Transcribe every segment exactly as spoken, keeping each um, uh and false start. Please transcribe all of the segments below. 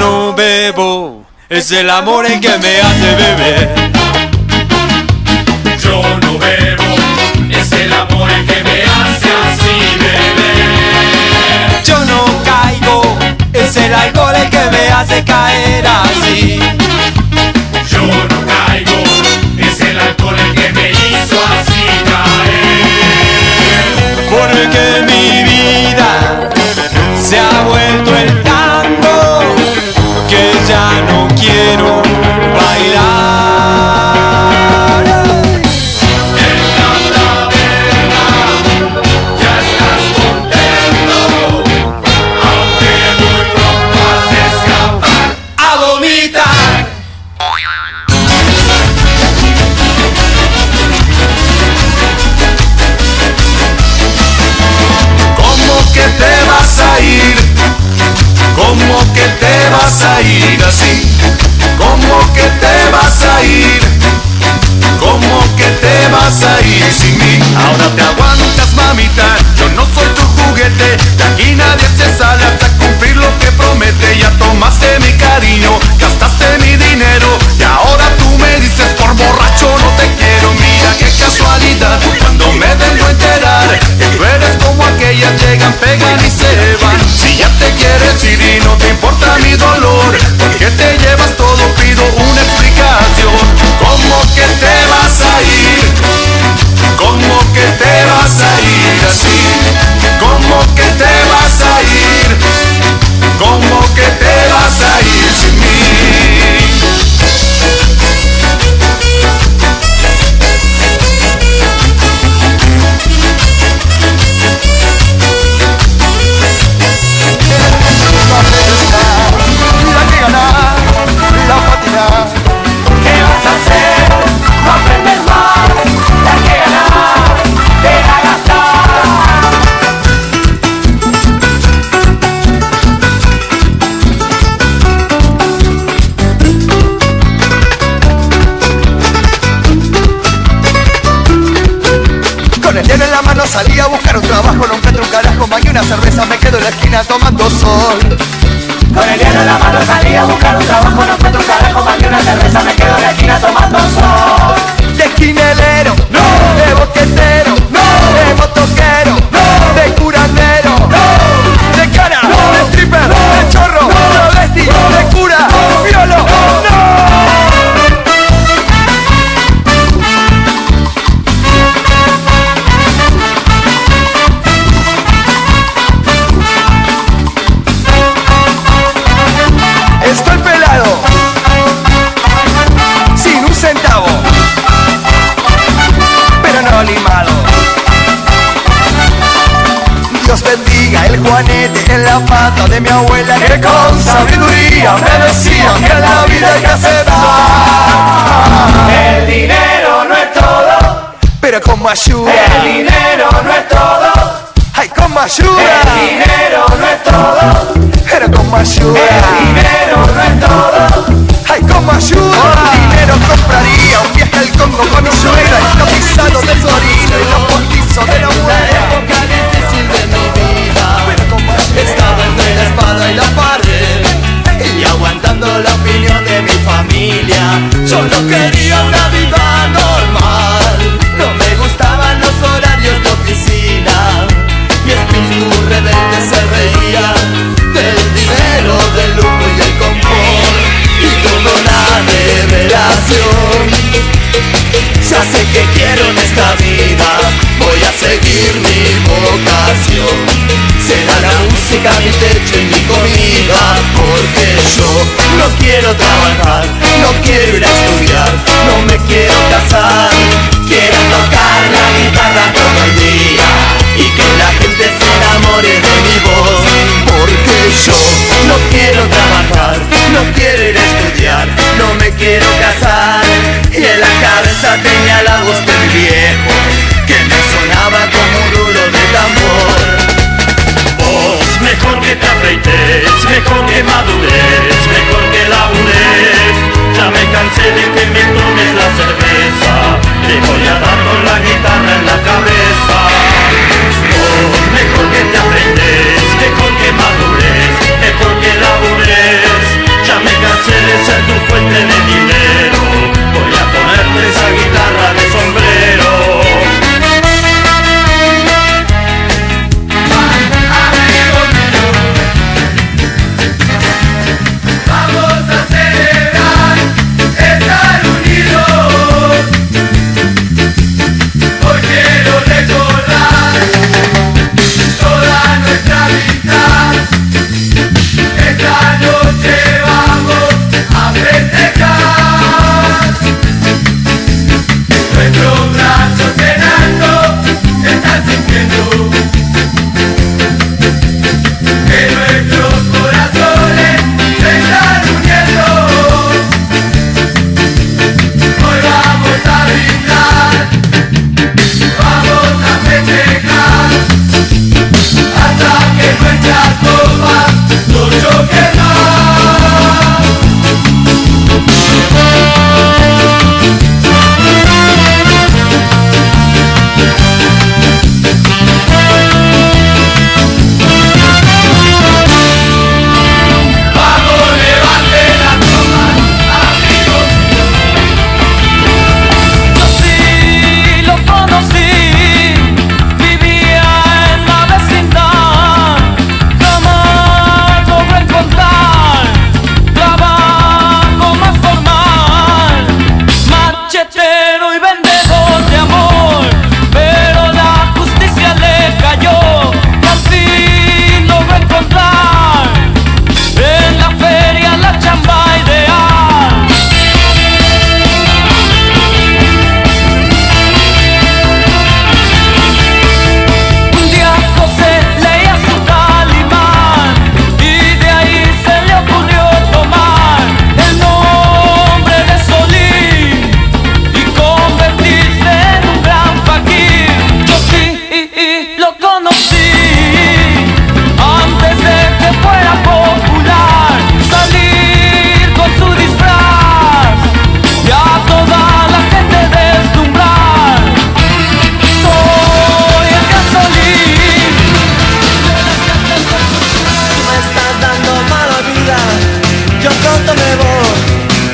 no bebo, es el amor el que me hace beber. Yo no bebo, es el amor el que me hace así beber. Yo no caigo, es el alcohol el que me hace caer así. Yo no caigo, es el alcohol el que me hizo así caer. Porque mi vida se ha vuelto el tango que ya no quiero bailar. ¿Cómo que te vas a ir así? ¿Cómo que te vas a ir? ¿Cómo que te vas a ir sin mí? Ahora te aguantas, mamita, yo no soy tu juguete. De aquí nadie se sale hasta cumplir lo que promete. Ya tomaste mi cariño, gastaste mi dinero y ahora tú me dices por borracho no te quiero. Mira qué casualidad, cuando me vengo a enterar que tú eres como aquellas, llegan, pegan y se van. Si ya te quieres ir y no te importa mi dolor, ¿por qué te llevas todo? Pido una explicación. ¿Cómo que te vas a ir? ¿Cómo que te vas a ir así? ¿Cómo que te vas a ir? ¿Cómo que te vas a ir sin mí? La que gana, la patina. ¿Qué vas a hacer? No aprendes más. La que gana, te la gastar. Con el dinero en la mano salí a buscar un trabajo, no encuentro un carajo, más que una cerveza, me quedo en la esquina tomando sol. Con el dinero en la mano salí a buscar un trabajo, no encuentro un carajo, más que una cerveza, me quedo en la esquina tomando sol. De esquinelero, no, de boquetero, no, de motoquero, no, de curandero, no, de cara, no, de stripper, no, de chorro, no, de vesti, no, de cura, no, violo, no. Estoy pelado, sin un centavo, pero no limado. Dios bendiga el juanete en la pata de mi abuela, que con sabiduría me decía que en la vida hay que aceptar. El dinero no es todo, pero como ayuda. el dinero no es todo, Ay, como ayuda. el dinero no es todo, Pero como ayuda. el dinero no es todo. Ay, como ayuda. Con dinero compraría un viaje al Congo con un suegra, y los pisados de Florida y los postizos de la abuela. Época difícil de mi vida, estaba entre la espada y la pared, y aguantando la opinión de mi familia. Yo no quería una vida normal, no me gustaban los horarios de oficina. Mi espíritu rebelde se reía del dinero, del lujo y el confort, y tuvo una revelación. Ya sé que quiero en esta vida, voy a seguir mi vocación. Será la música mi techo y mi comida, porque yo no quiero trabajar, no quiero ir a estudiar, no me quiero casar. Quiero tocar la guitarra todo el día y que la gente se enamore de mi voz, porque yo no quiero trabajar, no quiero ir a estudiar, no me quiero casar. Y en la cabeza tenía la voz del viejo que me sonaba como un rulo de tambor. Vos, mejor que te afeites, mejor que madures, mejor que labures,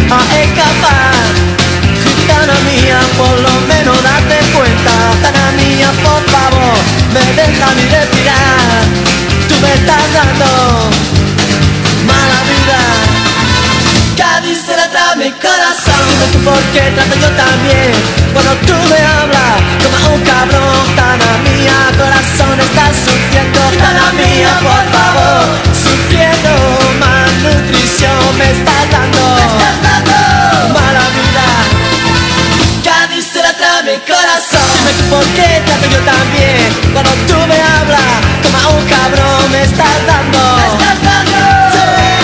a escapar. Gitana mía, por lo menos date cuenta. Gitana mía, por favor, me deja mi respirar. Tú me estás dando mala vida. Cádiz se la trae mi corazón. Dime tú por qué trato yo también. Cuando tú me hablas como un cabrón. Gitana mía, corazón, estás sufriendo. Gitana mía, por favor, sufriendo. Malnutrición me estás dando, me estás dando mala vida. Cádiz se la trae mi corazón. Dime tú por qué trato yo también. Cuando tú me hablas como un cabrón. Me estás dando, me estás dando, sí.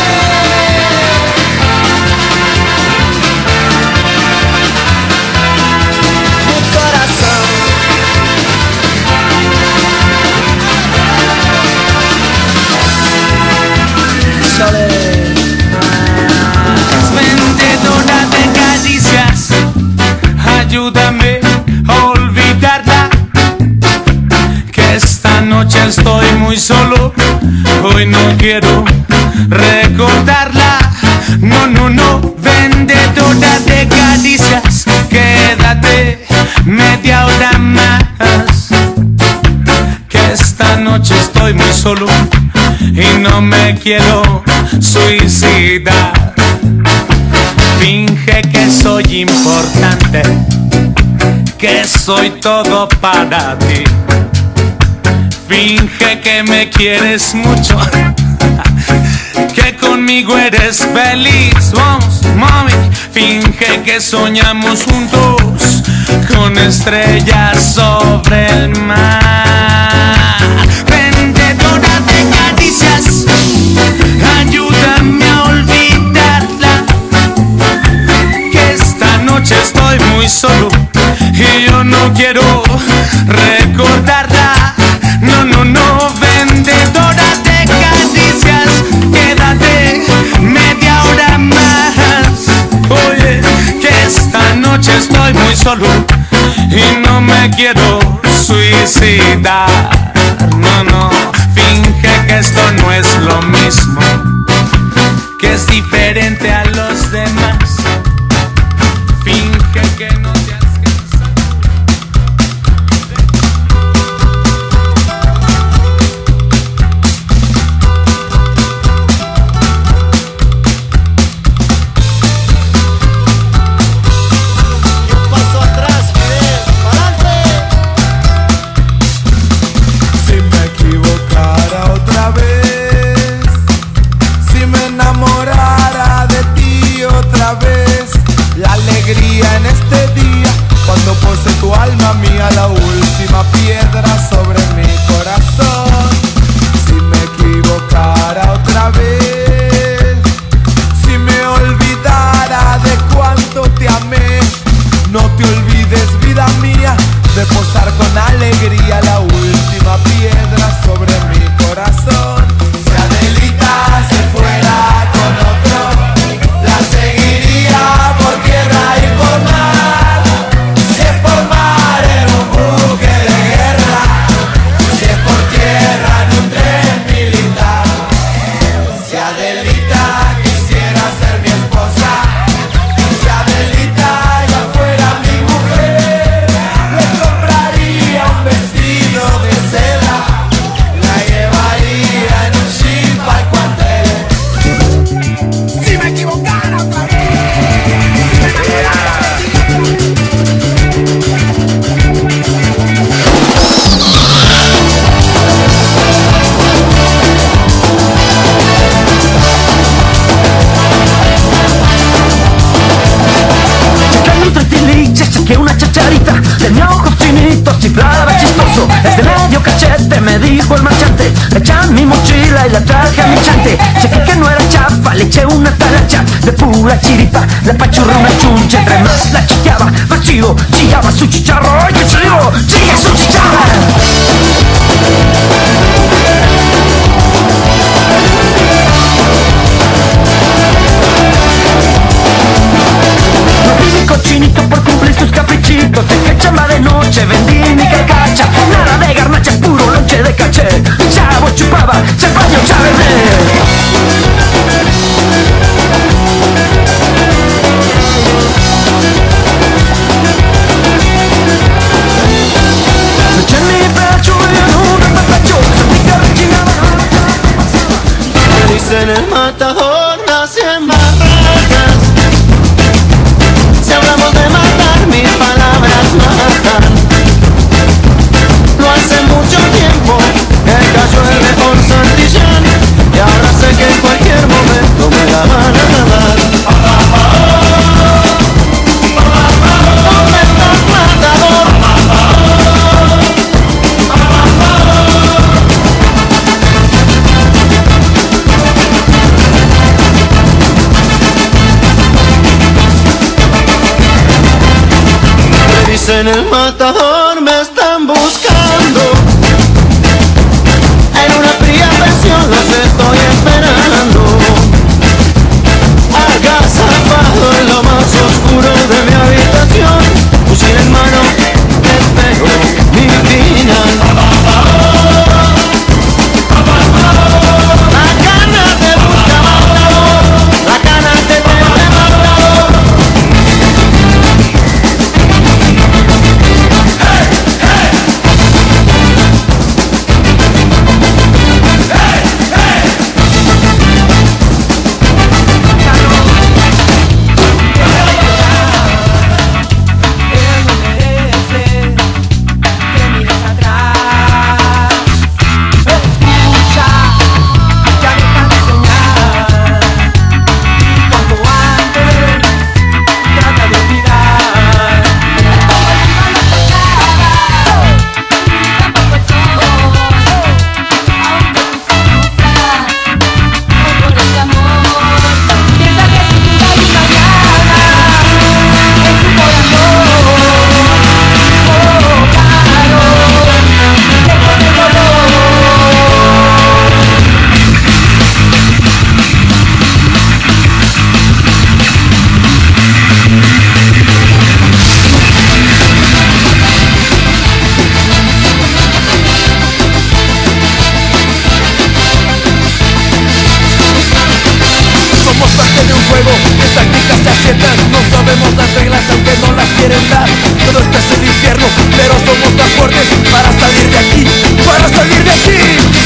Vendedora de caricias, ayúdame a olvidarla, que esta noche estoy muy solo, hoy no quiero recordarla. No, no, no, vendedora de caricias, quédate media hora más, que esta noche estoy muy solo y no me quiero suicidar. Finge que soy importante, que soy todo para ti. Finge que me quieres mucho, que conmigo eres feliz. Vamos, mami, finge que soñamos juntos con estrellas sobre el mar. Vendedora de caricias, ayúdame a olvidarla, que esta noche estoy muy solo y yo no quiero recordarla. No, no, no, vendedora de caricias, quédate media hora más. Oye, que esta noche estoy muy solo y no me quiero suicidar. No, no, finge que esto no es lo mismo, que es diferente a los demás. Finge que no te has cansado. Y un paso atrás, Fidel, ¡pa'lante! Si me equivocara otra vez, si me enamorara de ti otra vez, la alegría en este día, cuando pose tu alma mía la última piedra sobre mi corazón. Si me equivocara otra vez, si me olvidara de cuánto te amé, no te olvides, vida mía, de posar con alegría la última piedra sobre mi corazón. Si Adelita se fuera con otro, la seguiría por tierra y por mar. Si es por mar en un buque de guerra, si es por tierra en un tren militar. Si Adelita quisiera ser mi esposa, si Adelita ya fuera mi mujer, le compraría un vestido de seda, la llevaría en un jeep al cuartel. Si me equivocara otra vez, si me enamorara de ti otra vez. Saqué tres tiliches, saqué una chacharita, tenía ojos chinitos, chiflaba chistoso. Desde medio cachete me dijo el marchante, le eché a mi mochila y la traje a mi chante. Chequé que no era chafa, le eché una talacha de pura chiripa, la pachurra una chuncha. Entre más la chiqueaba, más chido chillaba su chicharro. ¡Ay, qué chido! ¡Chilla su chicharra! No vi mi cochinito por cumplir sus caprichitos, dejé chamba de noche, vendí mi carcacha. Nada de garnacha, puro lonche de caché. Chavo chupaba, champaña, chavernet. en el matador me están buscando. En una fría pensión los estoy esperando. Agazapado en lo más oscuro de mi habitación, fusil en mano, espero mi final. La gana te busca matador, la gana te tiene matador. Hey, hey. Hey, hey. No sabemos las reglas aunque no las quieren dar. Todo esto es el infierno, pero somos más fuertes para salir de aquí, para salir de aquí.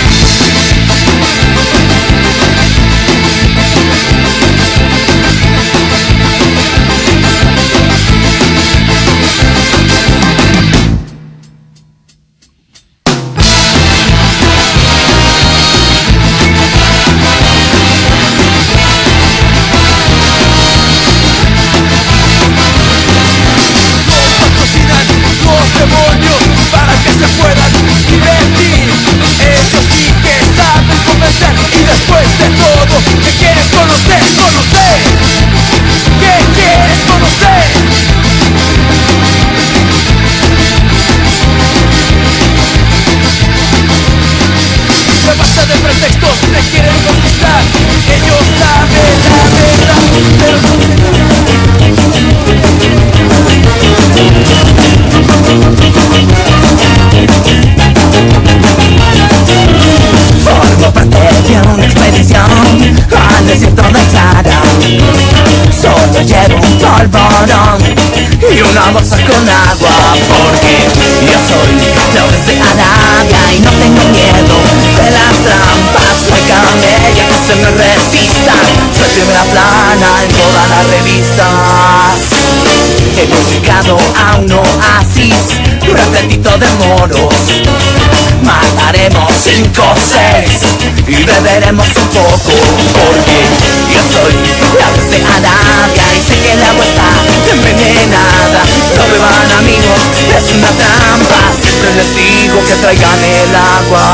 Y una bolsa con agua, porque yo soy Flores de Arabia y no tengo miedo de las trampas. No hay camella que se me resista, soy primera plana en todas las revistas. Hemos llegado a un oasis repletito de moros. Mataremos cinco o seis y beberemos un poco, porque yo soy Flores de Arabia y sé que el agua está envenenada. No beban amigos, es una trampa. Siempre les digo que traigan el agua.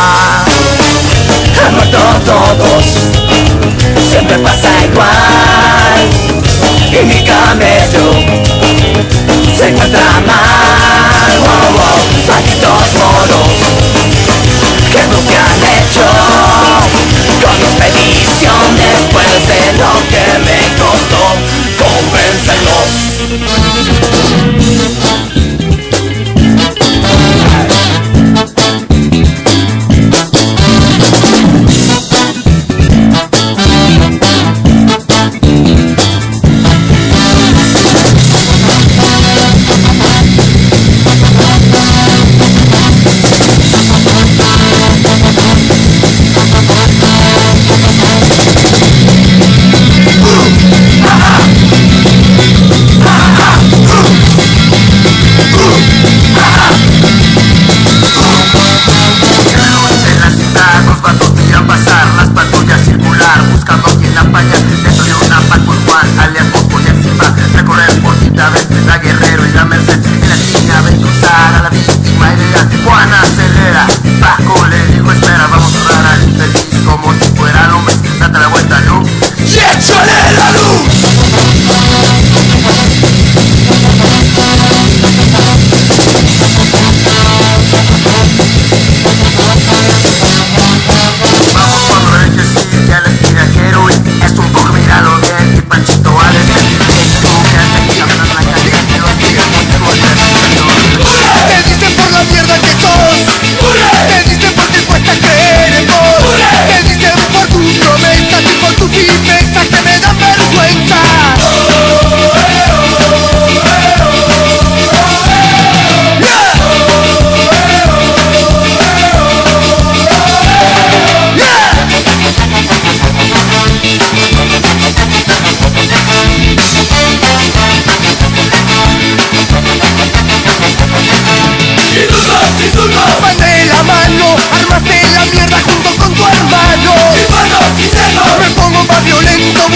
Han muerto todos, siempre pasa igual. Y mi camello se encuentra mal. Wow, wow, malditos moros, ¿qué es lo que han hecho con mi expedición después de lo que me costó convencerlos? ¡Échale la luz!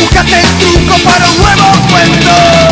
búscate el truco para un nuevo cuento.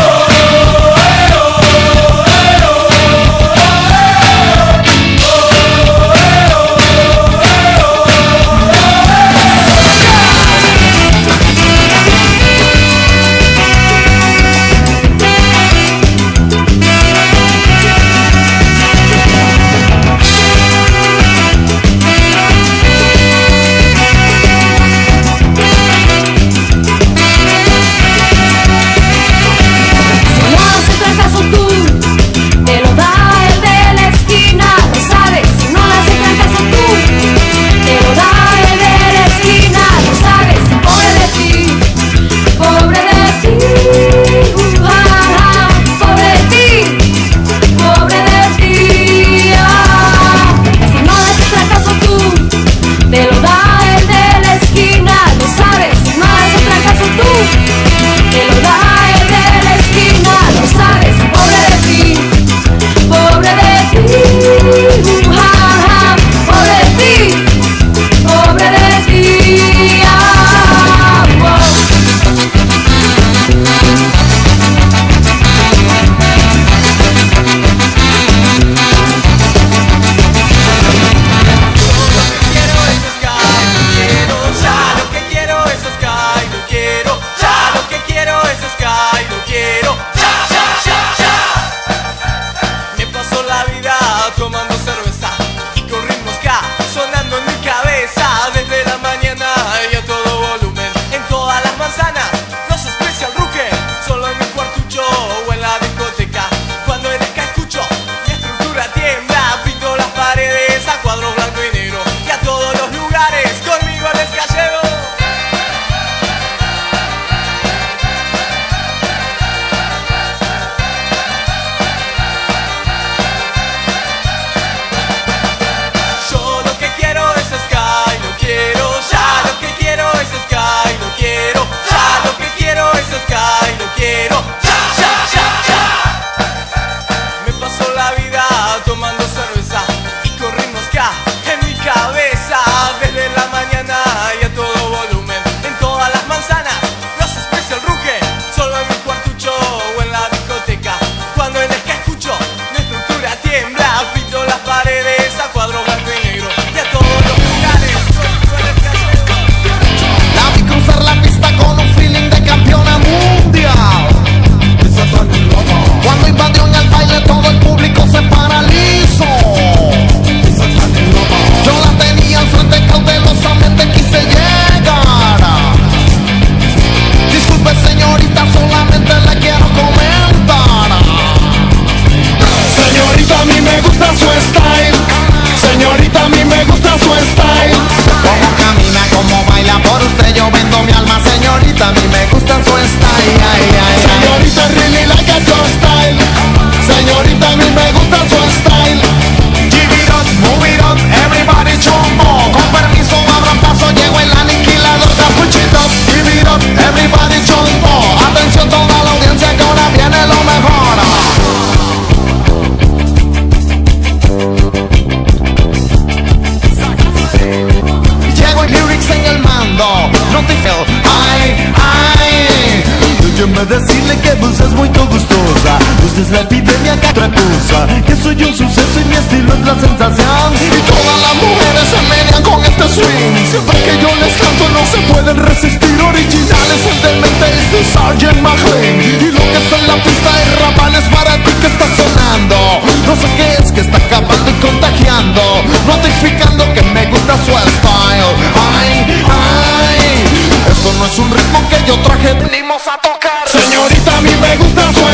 Decirle que vos es muy gustosa. Usted es la epidemia que otra cosa. Que soy un suceso y mi estilo es la sensación. Y todas las mujeres se menean con este swing. Siempre que yo les canto no se pueden resistir. Originales el demente es de Sergeant McLean. Y lo que está en la pista es rapales para ti que está sonando. No sé qué es que está acabando y contagiando, notificando que me gusta su style. Ay, ay, esto no es un ritmo que yo traje, venimos a tocar. Señorita, a mí me gusta su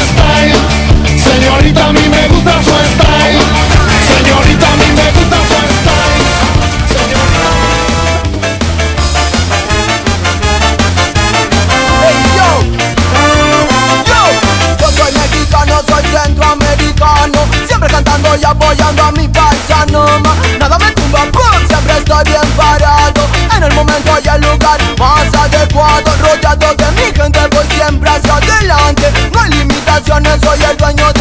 style. Señorita, a mí me gusta su style. Señorita, a mí me gusta su style. Señorita. Hey yo, yo, yo soy mexicano, soy centroamericano, siempre cantando y apoyando a mi paisano. Nada me tumba, boom, siempre estoy bien parado, en el momento y el lugar más adecuado, rodeado de mi gente, voy siempre hacia adelante. No hay limitaciones, soy el dueño de